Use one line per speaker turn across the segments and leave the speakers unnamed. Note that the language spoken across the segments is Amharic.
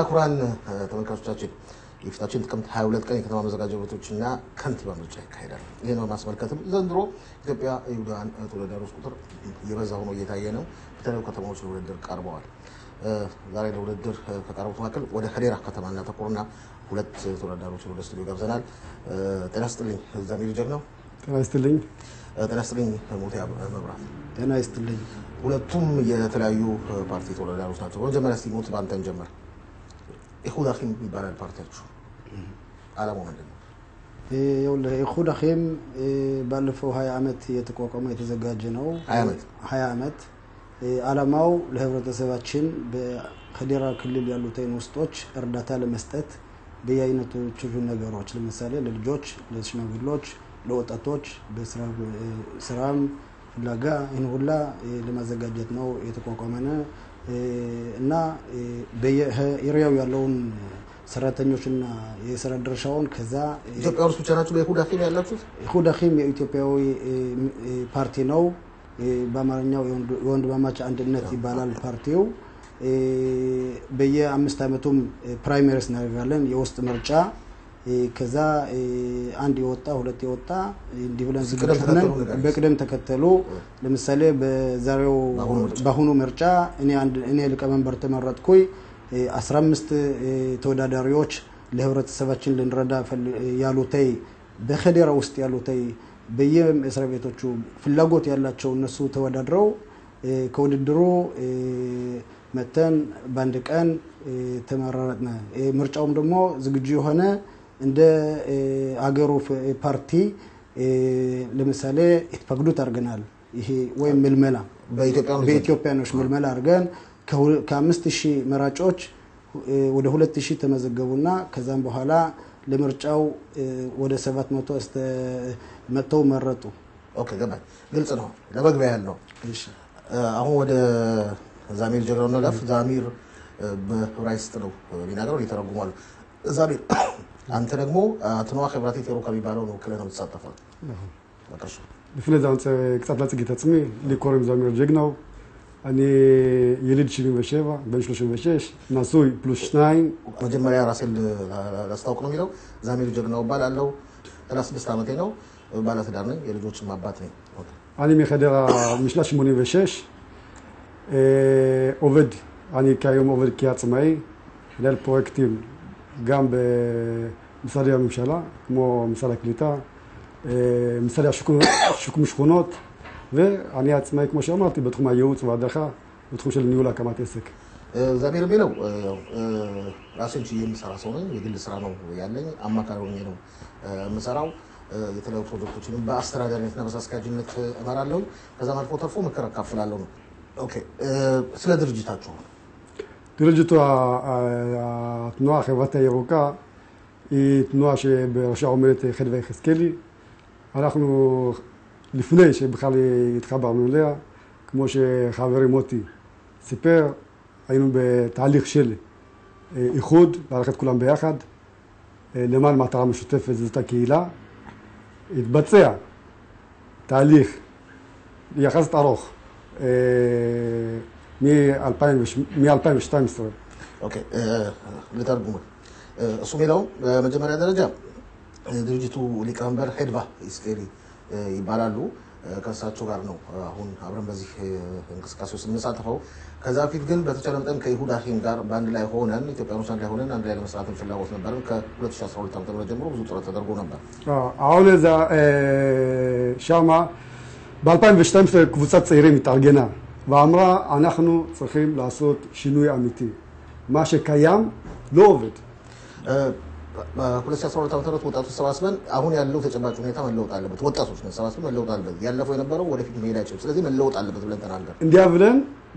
ክቡራን ተመልካቾቻችን የፊታችን ጥቅምት 22 ቀን የከተማ መዘጋጃ ቤቶችና ከንቲባ ምርጫ ይካሄዳል። ይሄን በማስመልከትም ዘንድሮ ኢትዮጵያ የይሁዳን ተወዳዳሪዎች ቁጥር እየበዛ ሆኖ እየታየ ነው። በተለያዩ ከተማዎች ለውድድር ቀርበዋል። ዛሬ ለውድድር ከቀረቡት መካከል ወደ ሀዴራ ከተማና ተቆርና ሁለት ተወዳዳሪዎች ወደ ስቱዲዮ ጋብዘናል። ጤና ይስጥልኝ ዛሚር ጀግናው።
ጤና ይስጥልኝ።
ጤና ይስጥልኝ ሙቲያ መብራት።
ጤና ይስጥልኝ።
ሁለቱም የተለያዩ ፓርቲ ተወዳዳሪዎች ናቸው። በመጀመሪያ እስቲ ሙት ባንተን ጀመር። ኢኹድ አኺም ይባላል ፓርቲያችሁ። ዓላማው ምንድነው?
ኢኹድ አኺም ባለፈው 20 ዓመት የተቋቋመ የተዘጋጀ ነው። 20 ዓመት ዓላማው ለህብረተሰባችን በሀዴራ ክልል ያሉትን ውስጦች እርዳታ ለመስጠት በየአይነቶቹ ነገሮች ለምሳሌ ለልጆች፣ ለሽማግሌዎች፣ ለወጣቶች በስራም ፍላጋ ይህን ሁላ ለማዘጋጀት ነው የተቋቋመነ እና በየኤሪያው ያለውን ሰራተኞችና የስራ ድርሻውን ከዛ
ኢትዮጵያ ውስጥ ብቻ ናችሁ በኢኹድ አኺም ያላችሁት?
ኢኹድ አኺም የኢትዮጵያዊ ፓርቲ ነው። በአማርኛው የወንድማማች አንድነት ይባላል ፓርቲው። በየ5 ዓመቱም ፕራይመሪስ እናደርጋለን የውስጥ ምርጫ። ከዛ አንድ የወጣ ሁለት የወጣ እንዲህ ብለን ዝግጅቱን በቅደም ተከተሉ ለምሳሌ በዛሬው በአሁኑ ምርጫ እኔ ሊቀመንበር ተመረጥኩኝ። 15 ተወዳዳሪዎች ለህብረተሰባችን ልንረዳ ያሉታይ በሀዴራ ውስጥ ያሉታይ በየመስሪያ ቤቶቹ ፍላጎት ያላቸው እነሱ ተወዳድረው ከውድድሩ መተን ባንድ ቀን ተመረጥነ። ምርጫውም ደግሞ ዝግጁ የሆነ እንደ አገሩ ፓርቲ ለምሳሌ የተፈቅዱት አድርገናል። ይሄ ወይ ምልመላ በኢትዮጵያኖች ምልመላ አድርገን ከ5000 መራጮች ወደ 2000 ተመዘገቡና ከዛም በኋላ ለምርጫው ወደ 700 መተው መረጡ።
ኦኬ ገባኝ። ግልጽ ነው። ለመግቢያ ያለው እሺ። አሁን ወደ ዛሚር ጀግናው ነጋፍ። ዛሚር በዕብራይስጥ ነው ቢናገረው ይተረጉማሉ። ዛሚር አንተ ደግሞ አትነዋ ኸብራቲ ቴሮ ከሚባለው ነው ክለህ ነው ተሳተፈው። በቃሽ
לפני זה אני קצת להציג את עצמי. לי קוראים זמיר ג'גנאו. אני יליד 77, בן 36, נשוי פלוס 2.
መጀመሪያ ራሴን ላስታውቅ ነው የሚለው ዛሚር ጀግናው እባላለሁ። 36 ዓመቴ ነው። ባለ ትዳር ነኝ። የልጆችም አባት ነኝ።
אני מחדרה משנת 86. עובד, אני כיום עובד כעצמאי, מנהל פרויקטים גם במשרדי הממשלה, כמו משרד הקליטה, משרד השיקום שכונות, ואני עצמאי, כמו שאמרתי, בתחום הייעוץ וההדרכה, בתחום של ניהול הקמת עסק.
ዛሚር የሚለው ራሴን ችዬ የምሰራ ሰው ነኝ። የግል ስራ ነው ያለኝ። አማካሪ ሆኜ ነው የምሰራው። የተለያዩ ፕሮጀክቶችንም በአስተዳዳሪነትና በአስኪያጅነት እመራለሁ። ከዛም አልፎ ተርፎ ምክር አካፍላለሁ ነው። ኦኬ ስለ ድርጅታችሁ
ድርጅቱ התנועה החברתית הירוקה היא תנועה שבראשה עומדת חדווה יחזקאלי. אנחנו לפני שבכלל התחברנו אליה, כמו שחברי מוטי סיפר, היינו בתהליך של איחוד, להלכת כולם ביחד, למען מטרה משותפת, זאת הקהילה. התבצע תהליך יחסית ארוך מ-2012.
אוקיי, לתרגום. እሱ የሚለው በመጀመሪያ ደረጃ ድርጅቱ ሊቀመንበር ሄድቫ ይስኬሊ ይባላሉ። ከእሳቸው ጋር ነው አሁን አብረን በዚህ እንቅስቃሴ ውስጥ የምንሳተፈው። ከዛ በፊት ግን በተቻለ መጠን ከኢኹድ አኺም ጋር በአንድ ላይ ሆነን ኢትዮጵያኖች አንድ ላይ ሆነን አንድ ላይ ለመስራት ፍላጎት ነበረን። ከ2012 ዓ.ም ጀምሮ ብዙ ጥረት ተደርጎ ነበር።
አሁን እዛ ሻማ ב-2012 קבוצת צעירים התארגנה ואמרה אנחנו צריכים לעשות שינוי אמיתי. מה שקיים לא עובד.
በ2012 ዓ.ም ወጣቶች ተሰባስበን አሁን ያለው ተጨባጭ ሁኔታ መለወጥ አለበት። ወጣቶች ነው ተሰባስበን መለወጥ አለበት። ያለፈው የነበረው ወደፊት መሄድ አይችልም። ስለዚህ መለወጥ አለበት ብለን ተናገር።
እንዲያ ብለን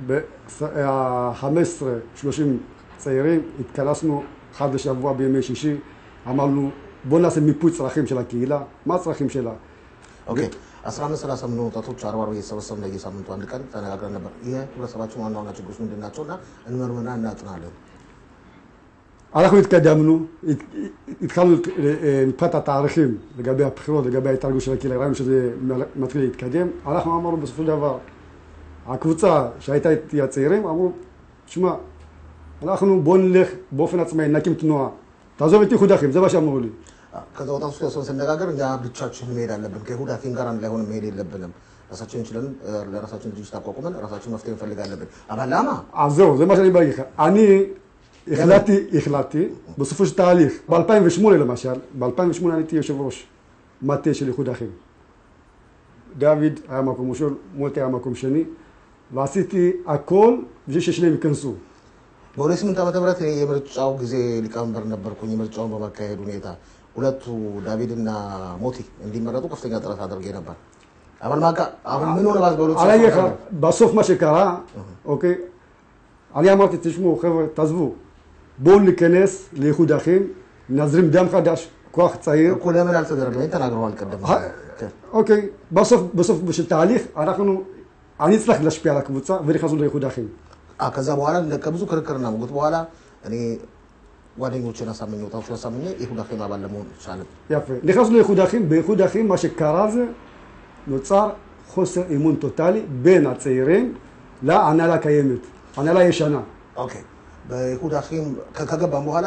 ב-15-30 צעירים התכנסנו אחד לשבוע בימי שישי. אמרנו בוא נעשה מיפוי צרכים של הקהילה. מה הצרכים שלה?
אוקיי. 15-30 ምን ወጣቶች 40 እየሰበሰብን ለየሳምንቱ አንድ ቀን ተነጋግረን ነበር። ይሄ ህብረተሰባችን ዋና ዋና ችግሮች ምንድናቸውና እንመርምርና እናጥናለን።
אנחנו התקדמנו, התחלנו מבחינת התאריכים לגבי הבחירות, לגבי ההתארגנות של הקהילה, ראינו שזה מתחיל להתקדם. אנחנו אמרנו בסופו של דבר, הקבוצה שהייתה איתי הצעירים, אמרו, תשמע, אנחנו בוא נלך באופן עצמאי, נקים תנועה. תעזוב את איחוד אחים, זה מה שאמרו לי.
ከዛ ወጣ ሱስ ያሰውን ስነጋገር እኛ ብቻችን መሄድ አለብን ከይሁዳ ኪን ጋር ላይ ሆነ መሄድ የለብንም ራሳችን እንችላለን ለራሳችን ድርጅት አቋቁመን ራሳችን መፍትሄ እንፈልጋለን አባላማ
አዘው זה מה שאני בא לך אני החלטתי בסופו של תהליך ב2008 למשל ב2008 אני הייתי יושב ראש מטה של איחוד אחים דוד היה מקום ראשון מוטי היה מקום שני ועשיתי הכל בשביל ששניהם ייכנסו
በ2008 ዓመተ ምህረት የምርጫው ጊዜ ሊቀመንበር ነበርኩኝ የምርጫውን በማካሄድ ሁኔታ ሁለቱ ዳቪድና ሞቲ እንዲመረጡ ከፍተኛ ጥረት አድርጌ ነበር አሁን ማካ አሁን ምን ሆነ ባስበሉት
አላየህ בסוף מה שקרה אוקיי אני אמרתי תשמעו חבר'ה תעזבו בואו ניכנס לאיחוד אחים נזרים דם חדש כוח צעיר
እኮ ለምን አልተደረገም ተናግረዋል ቀደም
אוקיי בסוף של תהליך אני צריך להשפיע על הקבוצה ונכנסנו לאיחוד אחים
ከዛ በኋላ ከብዙ ክርክርና ሙግት በኋላ እኔ ጓደኞቼን አሳመኘው ታውሽ አሳመኘ איחוד אחים አባል ለመሆን ቻለ
יפה נכנסנו לאיחוד אחים באיחוד אחים מה שקרה זה נוצר חוסר אמון טוטלי בין הצעירים להנהלה הקיימת הנהלה ישנה
אוקיי באיחוד אחים ከገባን በኋላ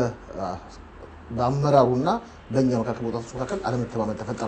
በአመራሩና በእኛ መካከል ወጣቶች መካከል አለመተማመን ተፈጠረ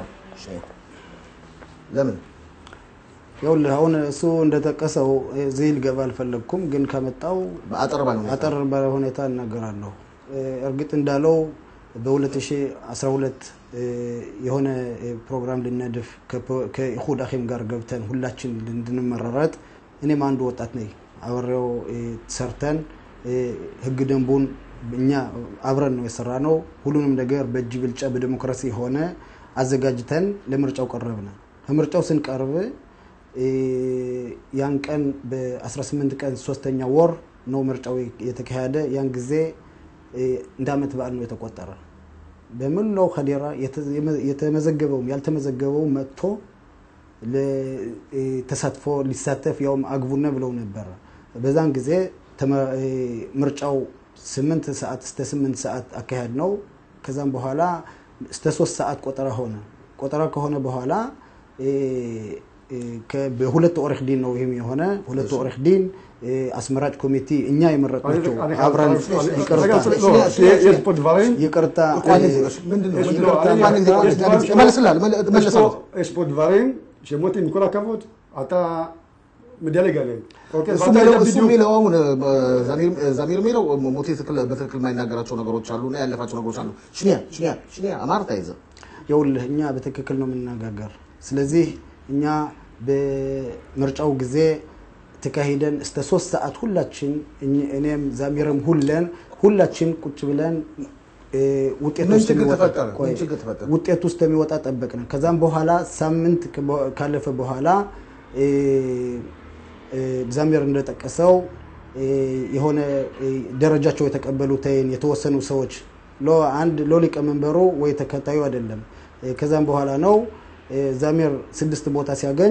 ለምን
ይኸውልህ አሁን እሱ እንደተቀሰው ዚል ገባል ፈለኩም ግን ከመጣው አጠር ባለ ሁኔታ እናገራለሁ እርግጥ እንዳለው በ2012 የሆነ ፕሮግራም ልንነድፍ ከኢኹድ አኺም ጋር ገብተን ሁላችን እንድንመረረት እኔም አንዱ ወጣት ነኝ አብሬው ሰርተን ህግ ደንቡን እኛ አብረን ነው የሰራነው ሁሉንም ነገር በእጅ ብልጫ በዲሞክራሲ ሆነ አዘጋጅተን ለምርጫው ቀረብና ከምርጫው ስንቀርብ ያን ቀን በ18 ቀን 3ኛ ወር ነው ምርጫው የተካሄደ ያን ጊዜ እንዳመት በዓል ነው የተቆጠረ በመላው ኸዲራ የተመዘገበው ያልተመዘገበው መጥቶ ለተሳትፎ ሊሳተፍ ያውም አግቡና ብለው ነበር በዛን ጊዜ ምርጫው 8 ሰዓት እስከ 8 ሰዓት አካሄድ ነው ከዛም በኋላ እስከ 3 ሰዓት ቆጠራ ከሆነ በኋላ በሁለት ኦርህ ዲን ነው ይሄም የሆነ ሁለት ኦርህ ዲን አስመራጭ ኮሚቴ እኛ የመረጥናቸው አብራን ይቅርታ
ስፖርት ቫሬን ሸሞቲ ንኮላ ከቦት አታ መደለግ አለኝ ኦኬ
እሱ ሚለው አሁን ዛሚር ሚለው ሞቲ በትክክል ማይናገራቸው ነገሮች አሉና ያለፋቸው ነገሮች አሉ ሽኒያ አማርታ ይዘ
ይኸውልህ እኛ በትክክል ነው የምንናገር ስለዚህ እኛ በምርጫው ጊዜ ተካሂደን እስከ 3 ሰዓት ሁላችን እኔም ዛሚርም ሁላችን ቁጭ ብለን ውጤቱ እስከሚወጣ ጠበቅን ከዛም በኋላ ሳምንት ካለፈ በኋላ ዛሚር እንደተጠቀሰው የሆነ ደረጃቸው የተቀበሉትን የተወሰኑ ሰዎች ሎሊቀ መንበሩ ወይ ተከታዩ አይደለም ከዛም በኋላ ነው ዛሚር 6 ቦታ ሲያገኝ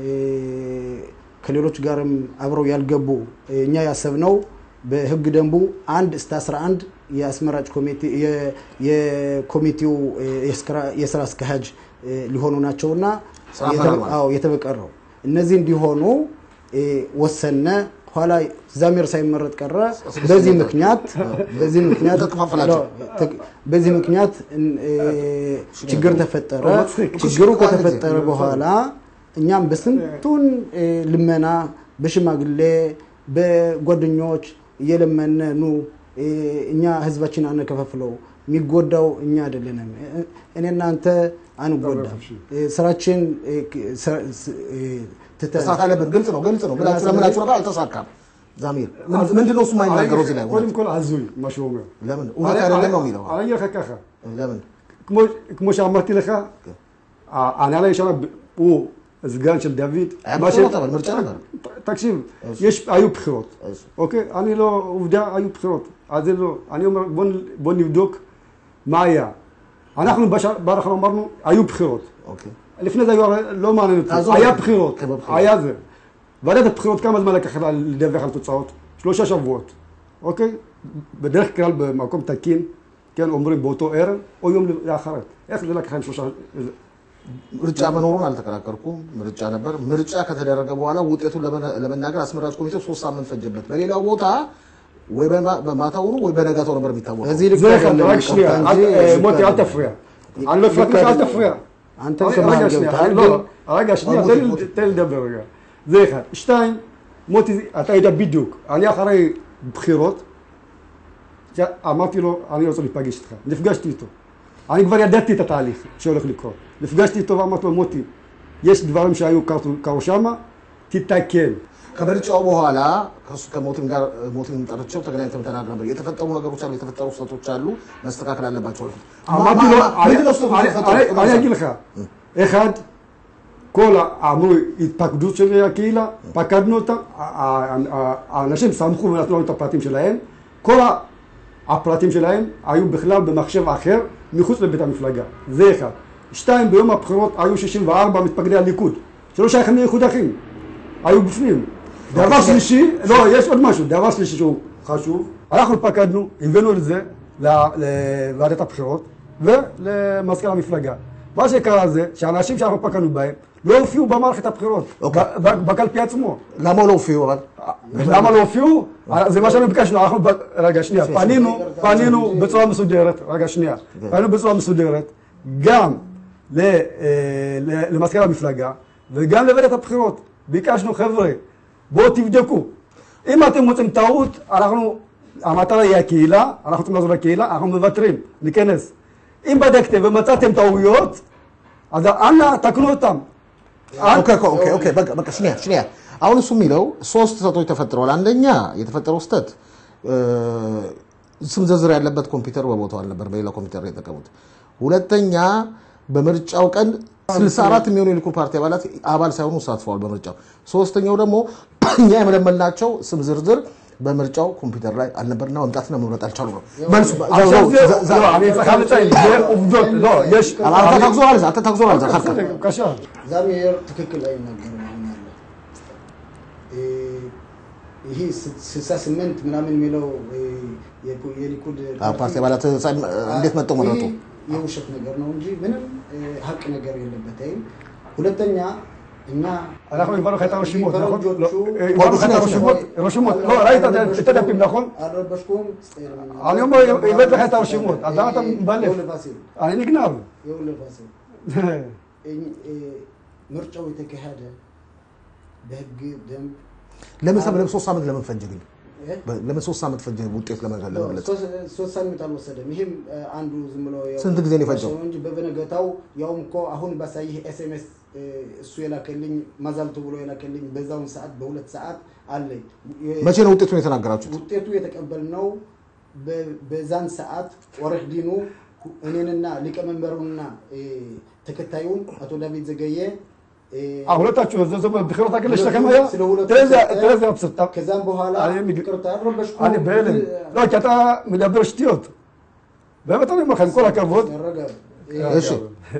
ከሌሎች ጋርም አብረው ያልገቡ እኛ ያሰብነው በህግ ደንቡ 1 እስከ 11 የአስመራጭ ኮሚቴ የኮሚቴው የስራ አስኪያጅ ሊሆኑ ናቸውና የተበቀረው እነዚህ እንዲሆኑ ወሰነ ኋላ ዛሚር ሳይመረጥ ቀረ በዚህ ምክንያት ችግር ተፈጠረ ችግሩ ከተፈጠረ በኋላ እኛም በስንቱን ልመና በሽማግሌ በጓደኞች እየለመነኑ እኛ ህዝባችን አንከፋፍለው የሚጎዳው እኛ አይደለንም እኔና አንተ አንጎዳም ስራችን
ተሳካለበት ግልጽ ነው ብላችሁ ለምናችሁ ነበር አልተሳካም ዛሚር ምንድነው እሱ ማይናገረው እዚህ ላይ
ወይም ኮል አዙይ ማሾመ
ለምን እውነት አይደለም ነው የሚለው
አላየህ ከከኸ
ለምን
כמו שאמרתי לך ההנהלה ישנה הוא סגן של דוד תקשיב היו בחירות אוקיי אני לא עובדה היו בחירות אז זה לא אני אומר בוא נבדוק מה היה אנחנו אנחנו אמרנו היו בחירות אוקיי לפני זה לא מעניין אותי היה בחירות היה זה ועדת הבחירות כמה זמן לקח לדווח על תוצאות 3 שבועות אוקיי בדרך כלל במקום תקין כן אומרים באותו ערב או יום לאחרת איך זה לקח 3
ምርጫ መኖሩን አልተከራከርኩም ምርጫ ነበር ምርጫ ከተደረገ በኋላ ውጤቱን ለመናገር አስመራጭ ኮሚቴው 3 ሳምንት ፈጀበት በሌላው ቦታ ወይ በማታው ነው ወይ በነጋታው ነበር የሚታወቀው
እዚህ ልክ
ሞት ያልተፍሪያ አለ ፍቅር ያልተፍሪያ
አንተ ሰማህ ገብታል
רגע, תן לדבר רגע. זה אחד. שתיים, מוטי, אתה יודע בדיוק. אני אחרי בחירות, אמרתי לו, אני רוצה להיפגש איתך. נפגשתי איתו. אני כבר ידעתי את התהליך שהולך לקרות. נפגשתי איתו ואמרתי לו, מוטי, יש דברים שהיו קרו שמה, תתקן.
ከበርጫው በኋላ ከሞቲም ጋር ሞቲም ጠርቸው ተገናኝተው ተናግረው ነበር የተፈጠሩ ነገሮች አሉ የተፈጠሩ ስህተቶች አሉ መስተካከል አለባቸው
אמרתי לו, אני אגיד לך, אחד, כל אמרו התפקדות של הקהילה, פקדנו אותם, האנשים סמכו ונתנו לנו את הפרטים שלהם, כל הפרטים שלהם היו בכלל במחשב אחר מחוץ לבית המפלגה, זה אחד. שתיים, ביום הבחירות היו 64 מתפקדי הליכוד, שלא שייכים לאיחוד אחים, היו בפנים. דבר שלישי, לא, יש עוד משהו, דבר שלישי שהוא חשוב, אנחנו פקדנו, הבאנו את זה לוועדת הבחירות ולמזכ"ל המפלגה. מה שקרה זה שאנשים שאנחנו פקדנו בהם לא הופיעו במערכת הבחירות, בקלפי עצמו.
למה לא הופיעו אבל?
למה לא הופיעו? זה מה שאני ביקשנו, אנחנו, רגע שנייה, פנינו בצורה מסודרת, רגע שנייה, פנינו בצורה מסודרת גם למזכ"ל המפלגה וגם לוועדת הבחירות. ביקשנו חבר'ה, בואו תבדקו. אם אתם מוצאים טעות, המטרה היא הקהילה, אנחנו צריכים לעזור לקהילה, אנחנו מוותרים, ניכנס. אם בדקתם ומצאתם טעויות, אז אנא תקנו אותם.
ኦኬ በቃ ሽኒያ አሁን እሱ የሚለው ሶስት ስህተቶች ተፈጥረዋል አንደኛ የተፈጠረው ስህተት ስም ዝርዝር ያለበት ኮምፒውተር በቦታው አልነበር በሌላ ኮምፒውተር የተጠቀሙት ሁለተኛ በምርጫው ቀን 64 የሚሆኑ የሊኩድ ፓርቲ አባል ሳይሆኑ ተሳትፈዋል በምርጫው ሶስተኛው ደግሞ እኛ የመለመልናቸው ስም ዝርዝር በምርጫው ኮምፒውተር ላይ አልነበርና መምጣትና መምረጥ አልቻሉ ነው መልሱ
ዛሬር ትክክል ላይ ነገር ነው ይሄ 68 ምናምን የሚለው የሊኩድ
ፓርቲ አባላት እንዴት መጥተው መረጡ
የውሸት ነገር ነው እንጂ ምንም ሀቅ ነገር የለበትም ሁለተኛ እኛ
אנחנו הבנו את הרשימות, נכון? הבנו את הרשימות, לא, ראית את הדפים, נכון? אני אומר, הבאת לך את הרשימות, אז למה אתה מבלף? אני נגנב.
ምርጫው የተካሄደ በህግ ደንብ
ለምን 3 ዓመት ለምን ፈጀ ግን ለምን 3 ዓመት ፈጀ ውጤት ለመግለጽ
3 ዓመት አልወሰደም ይሄም አንዱ ዝም ብሎ
ስንት ጊዜ ነው የፈጀው
እንጂ በበነገታው ያውም እኮ አሁን ባሳይህ ኤስኤምኤስ እሱ የላከልኝ ማዛልቱ ብሎ የላከልኝ በዛውን ሰዓት በሁለት ሰዓት አለኝ
መቼ ነው ውጤቱን የተናገራችሁት
ውጤቱ የተቀበልነው በዛን ሰዓት ወረህ ዲኑ እኔንና ሊቀመንበሩና ተከታዩን አቶ ዳዊት ዘገየ
ሁለታችሁ ዘዘበ በخيرات አገለሽ ተከማያ ተረዛ አብስጣ
ከዛም በኋላ ይቅርታ አድርበሽኩ
እኔ በለም ለካታ መደበር ሽቲዮት በመጣው መካን ኮላ ከቦት
እሺ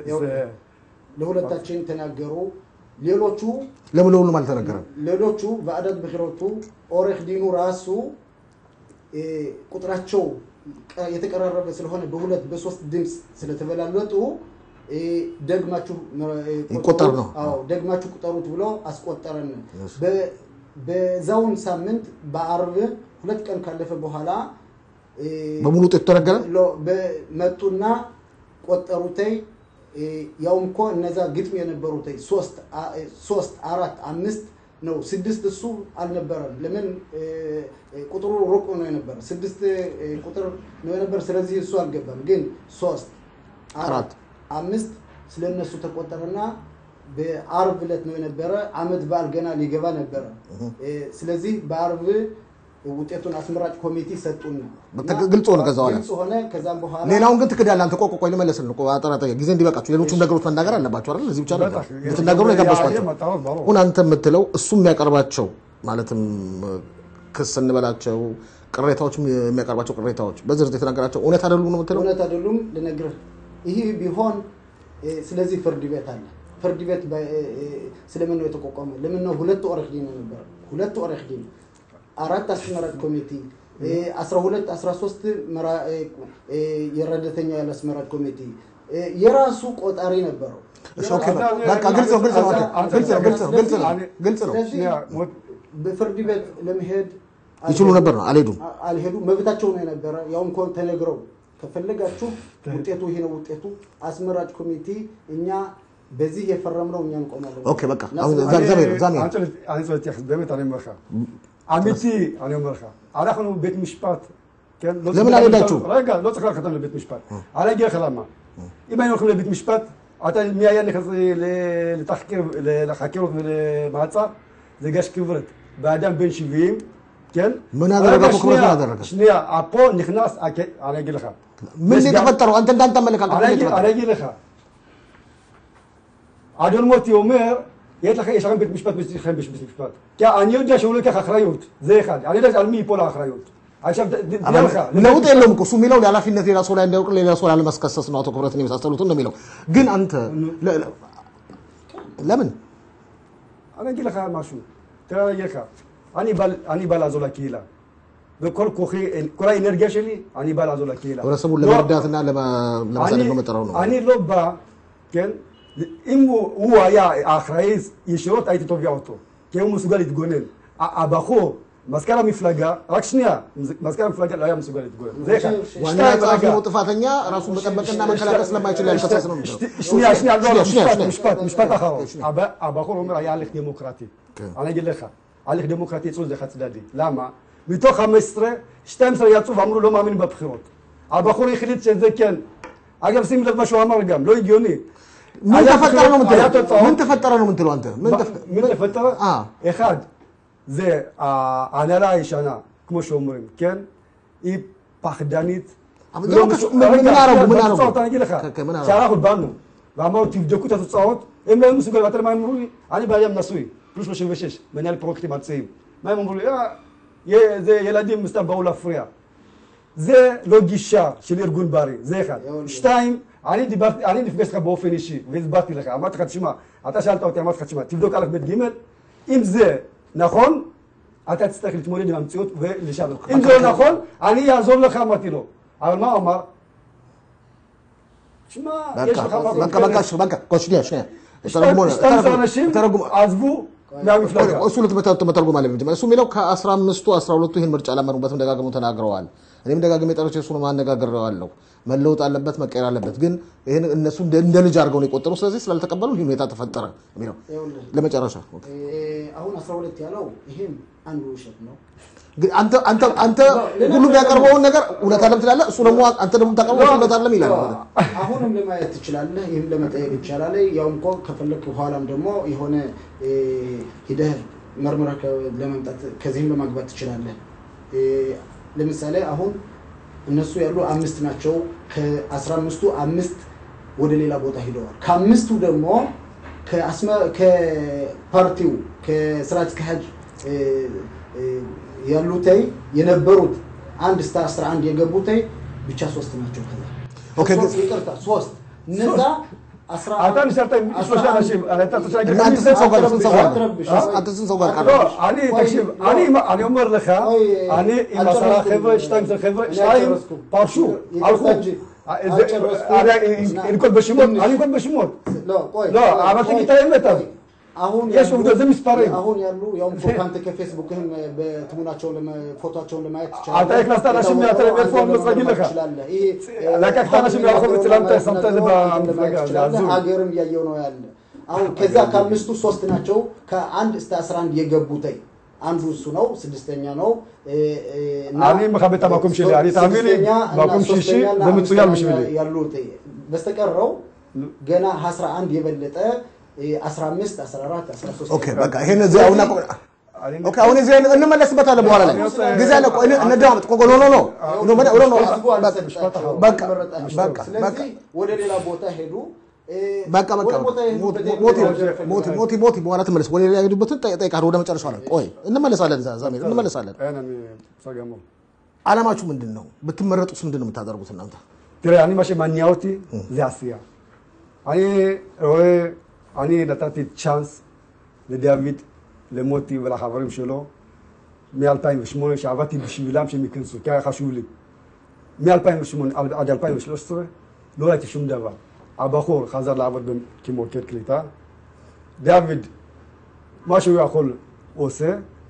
ለሁለታችን ተናገሩ ሌሎቹ
ለምን ማለት ተናገረ
ሌሎቹ ባዕዳት በخيرቱ ኦሬህ ዲኑ ራሱ ቁጥራቸው የተቀራረበ ስለሆነ በሁለት በሶስት ድምጽ ስለተበላለጡ ደግማችሁ
ይቆጠር ነው
አዎ ደግማችሁ ቁጠሩት ብሎ አስቆጠረን በዛውን ሳምንት በአርብ ሁለት ቀን ካለፈ በኋላ
በሙሉ ውጤት ተነገረ
በመጡና ቆጠሩተይ ያውም እኮ እነዛ ግጥም የነበሩተይ 3 4 5 ነው 6 እሱ አልነበረም ለምን ቁጥሩ ሩቅ ነው የነበረ 6 ቁጥር ነው የነበረ ስለዚህ እሱ አልገባም ግን 3 4 5 ስለነሱ ተቆጠረና በአርብ ዕለት ነው የነበረ አመት በዓል ገና ሊገባ ነበር ስለዚህ በአርብ ውጤቱን አስመራጭ ኮሚቴ ሰጡና
ግልጽ ሆነ
ከዛም በኋላ
ሌላውን ግን ትክዳል አንተ ቆቆቆይ ለመለስን እኮ አጠራጣይ ጊዜ እንዲበቃችሁ ሌሎችም ነገሮች መናገር አለባችሁ አይደል እዚህ ብቻ አይደል የምትናገሩ የጋባችኋቸው ሁን አንተ የምትለው እሱም የሚያቀርባቸው ማለትም ክስ እንበላቸው ቅሬታዎች የሚያቀርባቸው ቅሬታዎች በዝርዝር የተናገራቸው እውነት አይደሉም ነው የምትለው
እውነት አይደሉም ልነግርህ ይሄ ቢሆን ስለዚህ ፍርድ ቤት አለ ፍርድ ቤት ስለምን ነው የተቋቋመ ለምን ነው ሁለት ኦሬህ ዲን ነበር ሁለት ኦሬህ ዲን አራት አስመራጭ ኮሚቴ 12 13 የረደተኛ ያለስመራጭ ኮሚቴ የራሱ ቆጣሪ ነበረው
ኦኬ በቃ ግልጽ ነው በፍርድ
ቤት ለመሄድ
ይችሉ ነበር ነው
አልሄዱም መብታቸው ነው የነበረ ያውም ኮን ተነግረው ከፈለጋችሁ ውጤቱ ይሄ ነው ውጤቱ አስመራጭ ኮሚቴ እኛ በዚህ የፈረምነው እኛ እንቆማለን
ኦኬ በቃ አሁን ዛሜ
አንተ באמת אני אומר לך אמיתי אני אומר לך אנחנו בית משפט כן
למה להידאችሁ
רגע לא צריך ללכת לבית משפט אני אגיד לך למה אם היינו הולכים לבית משפט אתה מי היה נכנס לחקירה ולמעצר זה גש כברת באדם בן 70 כן
ምን አደረገ ፕሮኩረር አደረገ
שנייה פה נכנס אני אגיד לך
ምን ተፈጠረው አንተ እንዳንተ መለካከት
אני אגיד לך אדון מוטי אומר יש לכם בית משפט בצלכם בית משפט כי אני יודע שהוא לא ייקח אחריות זה אחד אני יודע על מי ייפול האחריות עכשיו תדע לך
ለውጥ የለውም እኮ እሱ የሚለው ለኃላፊነት የራሱ ላይ እንዳይወቅ ሌላ ሰው ላለማስከሰስ ነው አቶ ክብረትን የመሳሰሉት ነው የሚለው ግን አንተ ለምን
אני אגיד לך משהו תראה אני אגיד לך אני בא לעזור לקהילה בכל כוחי כל האנרגיה שלי אני בא לעזור לקהילה
ወረሰቡን ለመርዳትና ለማሳደግ ነው መጠራው ነው
אני לא בא כן אם הוא היה האחראי ישירות הייתי תובע אותו כי הוא מסוגל להתגונן הבחור מזכ"ל המפלגה רק שנייה מזכ"ל המפלגה לא היה מסוגל להתגונן זה אחד
ዋና ጻፊው ጥፋተኛ ራሱን መጠበቅና መከላከል ስለማይችል ያልከሰስ ነው
שנייה משפט אחרון הבחור אומר היה הליך דמוקרטי אני אגיד לך הליך דמוקרטי אצלו זה חד צדדי למה מתוך 15 12 יצאו ואמרו לא מאמינים בבחירות הבחור החליט שזה כן אגב שים לב מה שהוא אמר גם לא הגיוני
ምን ተፈጠረ ነው ምንትለው አንተ
ምን ተፈጠረ אחד זה ההנהלה הישנה כמו שאומרים כן היא פחדנית
ምን አረጉ
אני אגיד לך שאנחנו באנו ואמרנו תבדקו את התוצאות הם לא היו מסוגלים ואתה מה הם אמרו לי אני באדם נשוי פלוס 36 מנהל פרויקטים ארציים מה הם אמרו לי זה ילדים מסתם באו להפריע זה לא גישה של ארגון בריא זה אחד שתיים אני נפגש לך באופן אישי והסברתי לך אמרתי לך תשמע אתה שאלת אותי אמרתי לך תשמע תבדוק א' ב' ג' אם זה נכון אתה תצטרך להתמודד עם המציאות ולשאול אם זה לא נכון אני אעזור לך אמרתי לו אבל מה הוא אמר? תשמע יש לך
בקה שנייה
12 אנשים עזבו מהמפלגה
እሱ ለተመተርጉም አለ እንጂ እሱ የሚለው ከ15ቱ 12ቱ ይሄን ምርጫ አላመሩበትም ደጋግመው ተናግረዋል እኔም ደጋግሜ ጠርቼ እሱን ማነጋግረዋለሁ መለውጥ አለበት መቀየር አለበት ግን ይሄን እነሱ እንደ ልጅ አድርገው ነው የቆጠሩ ስለዚህ ስላልተቀበሉ ይሄ ሁኔታ ተፈጠረ የሚለው ለመጨረሻ
አሁን 12 ያለው ይሄም አንዱ ውሸት ነው
ግን አንተ ሁሉም ያቀርበውን ነገር እውነት አይደለም ትላለህ እሱ ደግሞ አንተ ደግሞ ታቀርበው እውነት አይደለም ይላል
አሁንም ለማየት ትችላለህ ይሄም ለመጠየቅ ይችላል ያውም እኮ ከፈለክ በኋላም ደግሞ የሆነ ሂደህ መርመራ ለማምጣት ከዚህም ለማግባት ትችላለህ ለምሳሌ አሁን እነሱ ያሉ 5 ናቸው ከ15ቱ 5 ወደ ሌላ ቦታ ሄደዋል ከ5ቱ ደግሞ ከፓርቲው ከስራ አስኪያጅ ያሉታይ የነበሩት 1 እስከ 11 የገቡታይ ብቻ 3 ናቸው ከዛ ኦኬ ይቅርታ 3 እነዛ 11
አታን ሰርተን ሶሻል አሽም አታ ተሻገር
አንተ ሰው ጋር ቀረ
انا تكشف انا امر لك انا المساله خبره 12 خبره 2 بارشو الخو انا يكون بشموت انا يكون بشموت لا عملت كده امتى
አሁን
የሱም ደም ይስፓረኝ
አሁን ያሉ ያው ኮንታንት ከፌስቡክም በትሙናቸው ለፎቶአቸውን ለማየት ይችላል
አታይክ ላስታናሽም ያተረ ቴሌፎን መስጊድ ለካ ለካክታናሽም ያልኩት ሰላምታ ሰምተህ በአምፍለጋ
ሀገርም ያየው ነው ያለ አሁን ከዛ ከአምስቱ 3 ናቸው ከ1 እስከ 11 የገቡታይ አንዱ እሱ ነው ስድስተኛ ነው
አኒ መሐመድ ተማኩም ሸሊ አኒ ታሚኒ ማኩም ሺሺ በምጽያል ምሽብሊ
ያሉት በስተቀረው ገና 11 የበለጠ 15 14 13
ኦኬ በቃ ይሄን እዚህ አሁን ኦኬ አሁን እዚህ እንመለስበታለን በኋላ ላይ ጊዜ አለ ቆይ እንደማመጥ ቆቆሎ ነው በቃ
ወደ ሌላ ቦታ ሄዱ
በቃ ሞቲ በኋላ ተመለስ ወደ ሌላ ሄዱበትን ጠይቃሩ ወደ መጨረሻው ላይ ቆይ እንመለሳለን ዛሜ እንመለሳለን አላማችሁ ምንድነው ብትመረጡስ ምንድነው የምታደርጉት እናንተ
ترى ماشي مانياوتي زي اسيا אני נתתי צ'אנס לדוד למוטי ולחברים שלו מ-2008 שעבדתי בשבילם שהם ייכנסו, כי היה חשוב לי. מ-2008 עד 2013 לא ראיתי שום דבר. הבחור חזר לעבוד כמוקד קליטה. דוד, מה שהוא יכול עושה,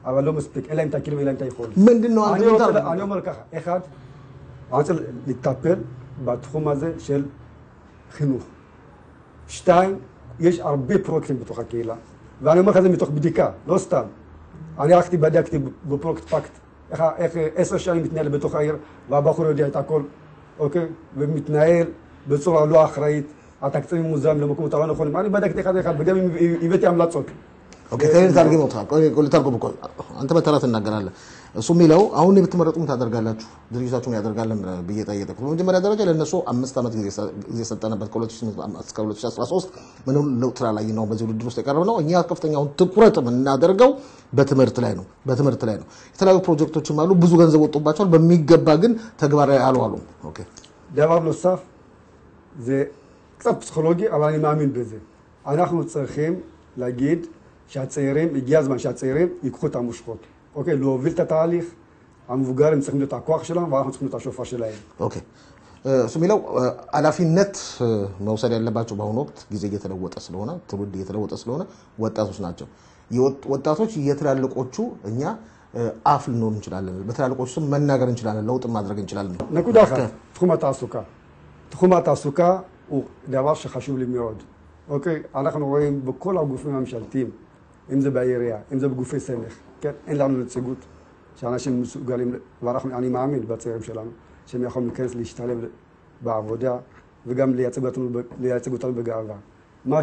אבל לא מספיק, אין להם את הכלים, אין להם את היכולת.
ምንድነው
אני אומר ככה, אחד, אני רוצה לטפל בתחום הזה של חינוך. שתיים, יש הרבה פרויקטים בתוך הקהילה, ואני אומר לך זה מתוך בדיקה, לא סתם. אני הלכתי בדקתי בפרויקט פקט, איך 10 שנים מתנהל בתוך העיר, והבחור יודע את הכל, אוקיי? ומתנהל בצורה לא אחראית, התקציבים מוזם למקומות הלא נכונים. אני בדקתי אחד וגם הבאתי המלצות.
ኦኬ ተርጉም ወጣ ቆልታርጉም እኮ አንተ በተራት እናገራለህ እሱ የሚለው አሁን የምትመረጡም ታደርጋላችሁ ድርጅታችሁን ያደርጋለን ብዬ ጠየቅኩት በመጀመሪያ ደረጃ ለነሱ 5 ዓመት ጊዜ ሰጠነበት ከ2008 እስከ 2013 ምንም ለውጥ ላይ ነው በዚህ ውድድር ውስጥ የቀረበው እኛ ከፍተኛውን ትኩረት የምናደርገው በትምህርት ላይ ነው የተለያዩ ፕሮጀክቶችም አሉ ብዙ ገንዘብ ወጥቶባቸዋል በሚገባ ግን ተግባራዊ አልዋሉም ኦኬ
דבר נוסף זה קצת פסיכולוגי אבל אני מאמין בזה אנחנו צריכים להגיד שהצעירים, הגיע הזמן שהצעירים ייקחו את המושכות. אוקיי, להוביל את התהליך, המבוגרים צריכים להיות הכוח שלהם, ואנחנו צריכים להיות השופר שלהם.
אוקיי. ስሚለው አላፊነት መውሰድ ያለባቸው በአሁኑ ወቅት ጊዜ እየተለወጠ ስለሆነ ትውልድ እየተለወጠ ስለሆነ ወጣቶች ናቸው ወጣቶች እየተላለቆቹ እኛ አፍ ልንሆን እንችላለን በተላለቆቹ ስም መናገር እንችላለን ለውጥ ማድረግ እንችላለን
נקודה אחת, תחום התעסוקה. תחום התעסוקה הוא דבר שחשוב לי מאוד. אוקיי, אנחנו רואים בכל הגופים הממשלתיים אם זה בעירייה, אם זה בגופי סמך, כן? אין לנו נציגות שאנשים מסוגלים, ואני מאמין בצעירים שלנו, שהם יכולים להיכנס להשתלב בעבודה וגם לייצג אותנו בגאווה. מה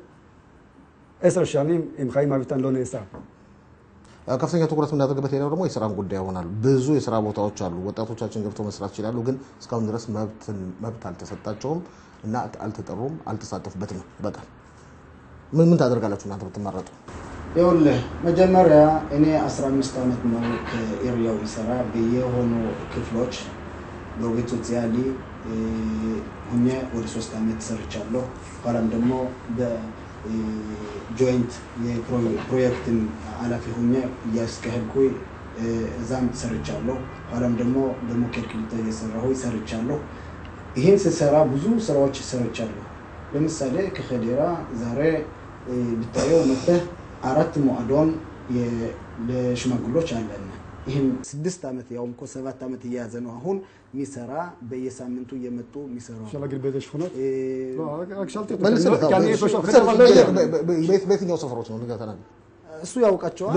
ש10 שנים עם חיים אביטן לא נעשה.
ከፍተኛ ትኩረት የምናደርግበት ሌላው ደግሞ የሥራ ጉዳይ ይሆናል ብዙ የሥራ ቦታዎች አሉ ወጣቶቻችን ገብተው መስራት ይችላሉ ግን እስካሁን ድረስ መብት አልተሰጣቸውም እና አልተጠሩም አልተሳተፉበትም በቃ ምን ታደርጋላችሁ እናንተ ብትመረጡ
ይኸውልህ መጀመሪያ እኔ 15 ዓመት ነው ከኤሪያው ይሰራ በየሆኑ ክፍሎች በቤት ሶሲያሊ ሆኜ ወደ 3 ዓመት ሰርቻለሁ ኋላም ደግሞ በጆይንት የፕሮጀክት አላፊ ሆኜ ያስከህልኩኝ እዛም ሰርቻለሁ ኋላም ደግሞ በሞኬር ክሊተ የሰራሁ ሰርቻለሁ ይሄን ሲሰራ ብዙ ስራዎች ሰርቻለሁ ለምሳሌ ከኸዴራ ዛሬ ብታየው መጥተህ 4 ሙአዶን ለሽማግሎች አለን ይሄን 6 ዓመት ያውም እኮ 7 ዓመት እያያዘ ነው አሁን ሚሰራ በየሳምንቱ እየመጡ ሚሰራው
ሸላግል ቤተሽ ሆኖ ነው አክሻልት
በየትኛው ሰፈሮች ነው ንገተና
እሱ ያውቃቸዋል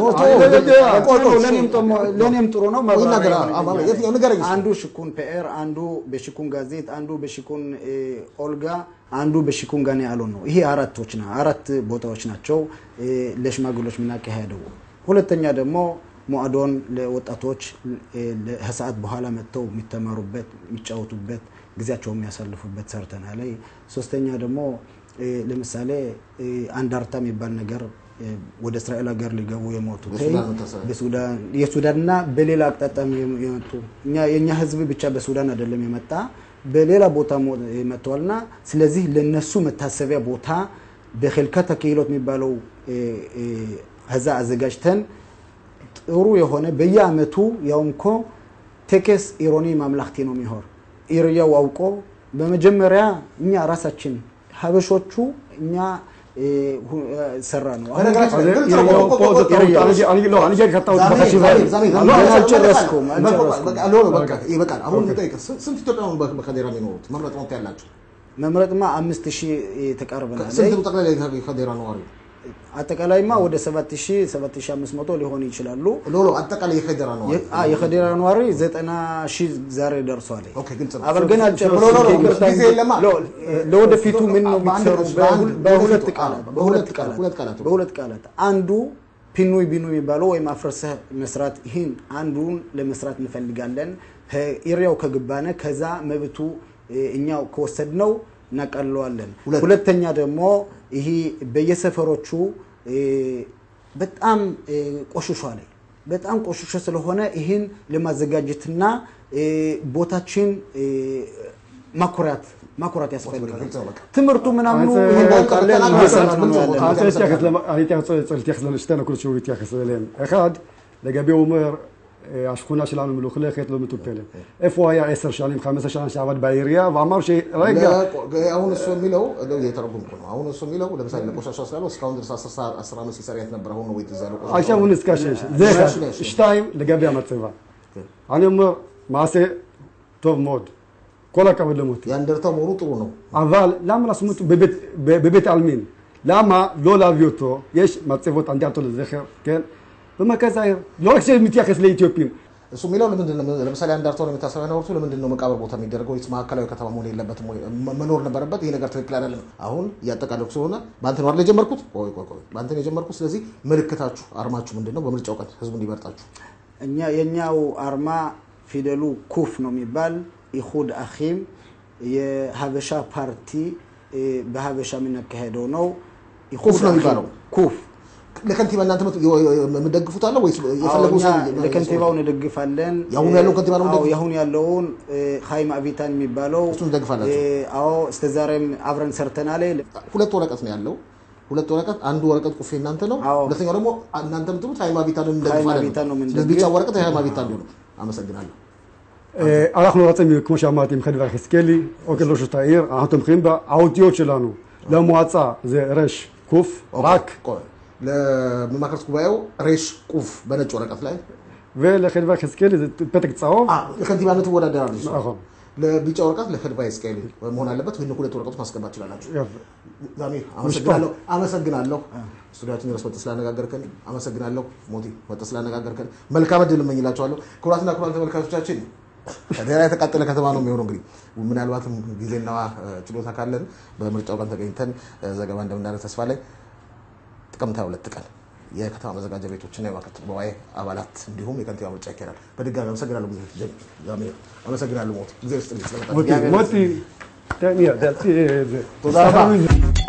ለኔም ጥሩ ነው አንዱ ሽኩን ፒአር አንዱ በሽኩን ጋዜት አንዱ በሽኩን ኦልጋ አንዱ በሽኩን ጋኔ ያለው ነው ይሄ አራት ቦታዎች ናቸው ለሽማግሎች ምናቀያደው ሁለተኛ ደግሞ ሙአዶን ለወጣቶች ለሰዓት በኋላ መተው የሚተማሩበት የሚጫወቱበት ጊዜያቸው የሚያሳልፉበት ሰርተናል ሶስተኛ ደግሞ ለምሳሌ አንዳርታ የሚባል ነገር ወደ እስራኤል ሀገር ሊገቡ የሞቱ የሱዳንና በሌላ አቅጣጫም የመጡ የኛ ህዝብ ብቻ በሱዳን አይደለም የመጣ በሌላ ቦታ መጥተዋልና ስለዚህ ለነሱ መታሰቢያ ቦታ በኸልከተ ከይሎት የሚባለው ሀዛ አዘጋጅተን ጥሩ የሆነ በየአመቱ ያውምኮ ቴክስ ኢሮኒ ማምላክቲ ነው የሚሆር ኢሪያው አውቆ በመጀመሪያ እኛ ራሳችን ሀበሾቹ እኛ ሰራ ነው
انا جاي كتاوت بخشي
ይበቃል አሁን ተጠይቀ ስንት ኢትዮጵያውን በከዴራ የሚኖሩት መምረጥ ነው ያላችሁ
መምረጥማ 5000 ተቃርበናል
ስንት ተጠቅላላ ከዴራ ነው አሪ
አጠቃላይማ ወደ 7500 ሊሆን ይችላሉ
ሎሎ አጠቃላይ የከዴራ ነው
የከዴራ ነዋሪ 90000 ዛሬ ደርሷል
ኦኬ ግልጽ ነው
አበል ገና ለወደፊቱ ምን ነው የሚሰሩ በሁለት ቃላት አንዱ ፒኑይ ቢኑ የሚባለው ወይ ማፍረሰ መስራት ይሄን አንዱን ለመስራት እንፈልጋለን ኤሪያው ከግባነ ከዛ መብቱ እኛው ከወሰድነው እናቀለዋለን ሁለተኛ ደግሞ ይሄ በየሰፈሮቹ በጣም ቆሽሿል በጣም ቆሽሾ ስለሆነ ይሄን ለማዘጋጀትና ቦታችን ማኩራት ያስፈልጋል ትምርቱ ምናምኑ ይሄን
אני תיחס לשתינו כל שהוא יתייחס אליהם. אחד, לגבי אומר השכונה שלנו מלוכלכת, לא מטופלת. איפה היה 10 שנים, 15 שנה שעבד בעירייה, ואמר שרגע...
አሁን እሱ የሚለው እየተረጎምኩ ነው። አሁን እሱ የሚለው ለምሳሌ ለቆሻሻ ስላለው እስካሁን ድረስ 10 ዓመት ሲሰራ ነበር። አሁን ነው የተዛለው ቆሻሻ።
עכשיו הוא נזכר שיש. זה אחד. 2, לגבי המצבה. אני אומר, מעשה טוב מאוד. כל הכבוד למוטי.
ያንደርታው መሆኑ ጥሩ ነው።
אבל למה לשים אותו בבית העלמין? למה לא להביא אותו? יש מצבות, אני אתן אותו לזכר, כן? במרכז העיר. לא רק שמתייחס לאתיופים.
እሱ የሚለው ለምሳሌ አንዳርቶ ነው የምታሰበው ነው ወርቱ ለምንድነው መቃብር ቦታ የሚደረገው? ይስ ማዕከላዊ ከተማ መሆን የለበትም ወይ መኖር ነበረበት? ይሄ ነገር ትክክል አይደለም። አሁን ያጠቃለልኩ ስለሆነ ባንተ ነው አይደል የጀመርኩት? ቆይ ባንተ ነው የጀመርኩት። ስለዚህ ምልክታችሁ አርማችሁ ምንድነው? በምርጫው ቀን ህዝቡ እንዲመርጣችሁ
የኛው አርማ ፊደሉ ኩፍ ነው የሚባል ኢኹድ አኺም የሀበሻ ፓርቲ በሀበሻ የሚነካሄደው ነው።
ኩፍ ነው የሚባለው።
ኩፍ
ለከንቲባ እናንተ የምትደግፉት አለ ወይስ የፈለጉት ሰው
ለከንቲባው እንደግፋለን?
ያሁን ያለው ከንቲባ ነው እንደግፋለን?
ያሁን ያለውን ኻይም አቢታን የሚባለው
እሱን እንደግፋላችሁ?
አዎ እስተዛሬም አብረን ሰርተናል።
ሁለት ወረቀት ነው ያለው። ሁለት ወረቀት፣ አንዱ ወረቀት ቁፌ እናንተ ነው፣ ሁለተኛው ደግሞ እናንተ የምትሉት ኻይም አቢታን እንደግፋለን። ስለዚህ ቢጫ ወረቀት ኻይም አቢታን ነው። አመሰግናለሁ።
אנחנו רוצים, כמו שאמרתי, עם חדווה חזקאלי, או כראש העיר, אנחנו תומכים בה. האותיות שלנו למועצה זה רש קוף, רק.
לממלכת ጉባኤው ሬሽ ቁፍ በነጭ ወረቀት ላይ
ולחדווה חזקאלי זה פתק צהוב.
ለከንቲባነቱ ወዳደራለች።
נכון.
ለቢጫ ወረቀት ለኸድቫ ይስቀል መሆን አለበት። ወይ ሁለት ወረቀቶች ማስገባት ይችላልላችሁ። ዛሚር አመሰግናለሁ። ስቱዲዮአችን ድረስ መጥተህ ስላነጋገርከን አመሰግናለሁ። ሞቲ መጥተህ ስላነጋገርከን መልካም እድል እመኝላችኋለሁ። ክቡራትና ክቡራን ተመልካቾቻችን ከደራ የተቃጠለ ከተማ ነው የሚሆነው። እንግዲህ ምናልባትም ጊዜና ችሎታ ካለን በምርጫው ቀን ተገኝተን ዘገባ እንደምናደርግ ተስፋ ላይ ጥቅምት 22 ቀን የከተማ መዘጋጃ ቤቶችና የማከት ጉባኤ አባላት እንዲሁም የከንቲባ ምርጫ ይካሄዳል። በድጋሚ አመሰግናለሁ። ዛሚር አመሰግናለሁ። ሞቲ ጊዜ ውስጥ
ሞቲ ተኒያ ዳልቲ